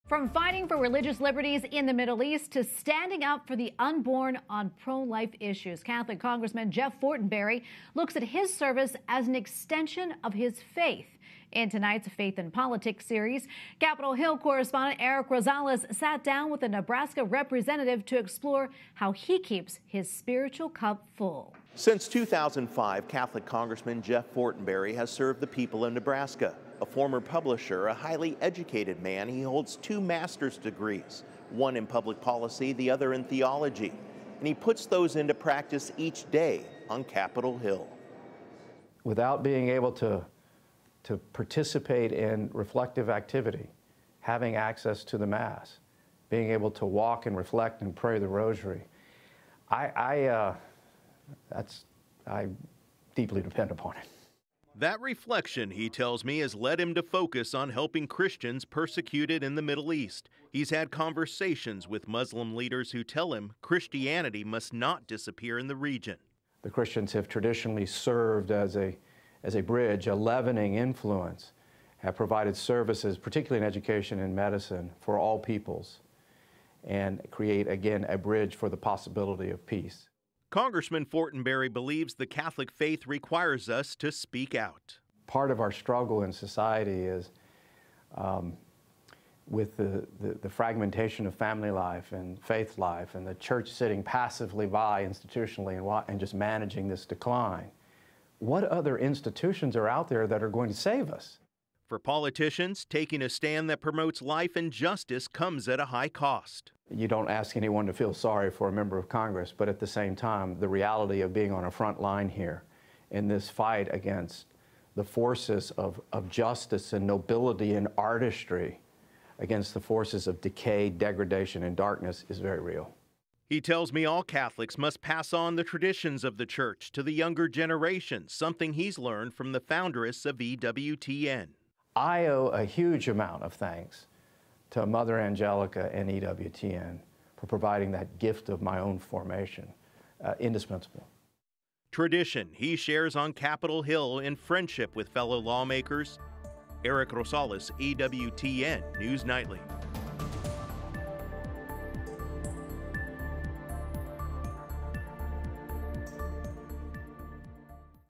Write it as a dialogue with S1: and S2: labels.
S1: From fighting for religious liberties in the Middle East to standing up for the unborn on pro-life issues, Catholic Congressman Jeff Fortenberry looks at his service as an extension of his faith. In tonight's Faith and Politics series, Capitol Hill correspondent Erik Rosales sat down with a Nebraska representative to explore how he keeps his spiritual cup full.
S2: Since 2005, Catholic Congressman Jeff Fortenberry has served the people of Nebraska. A former publisher, a highly educated man, he holds 2 master's degrees, one in public policy, the other in theology. And he puts those into practice each day on Capitol Hill.
S3: Without being able to participate in reflective activity, having access to the Mass, being able to walk and reflect and pray the rosary, I deeply depend upon it.
S2: That reflection, he tells me, has led him to focus on helping Christians persecuted in the Middle East. He's had conversations with Muslim leaders who tell him Christianity must not disappear in the region.
S3: The Christians have traditionally served as a bridge, a leavening influence, have provided services, particularly in education and medicine, for all peoples, and create, again, a bridge for the possibility of peace.
S2: Congressman Fortenberry believes the Catholic faith requires us to speak out.
S3: Part of our struggle in society is with the fragmentation of family life and faith life, and the church sitting passively by institutionally and just managing this decline. What other institutions are out there that are going to save us?
S2: For politicians, taking a stand that promotes life and justice comes at a high cost.
S3: You don't ask anyone to feel sorry for a member of Congress, but at the same time, the reality of being on a front line here in this fight against the forces of justice and nobility and artistry, against the forces of decay, degradation, and darkness is very real.
S2: He tells me all Catholics must pass on the traditions of the church to the younger generation, something he's learned from the foundress of EWTN.
S3: I owe a huge amount of thanks to Mother Angelica and EWTN for providing that gift of my own formation, indispensable.
S2: Tradition he shares on Capitol Hill in friendship with fellow lawmakers. Erik Rosales, EWTN News Nightly.